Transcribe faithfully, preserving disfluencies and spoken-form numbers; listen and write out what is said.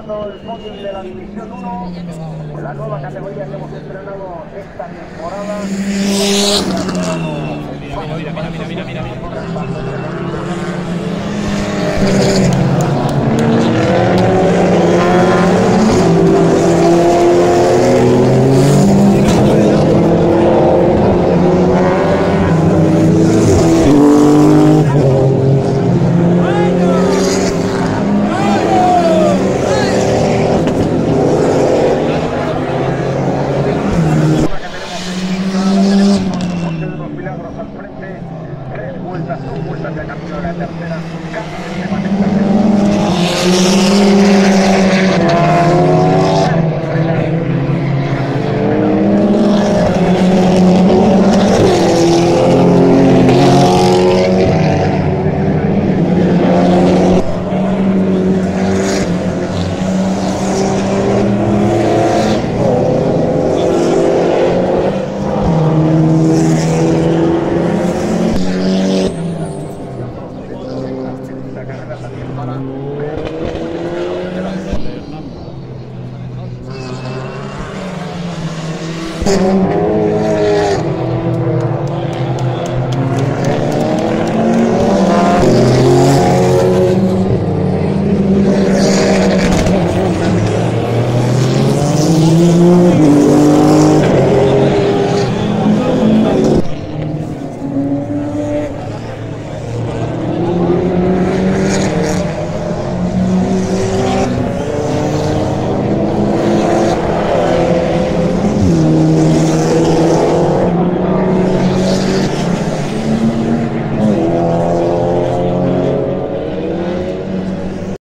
estrenando el podium de la División uno, la nueva categoría que hemos estrenado esta temporada. Mira, mira, mira, mira, mira, mira, mira. Dos vueltas de camino a la tercera. Para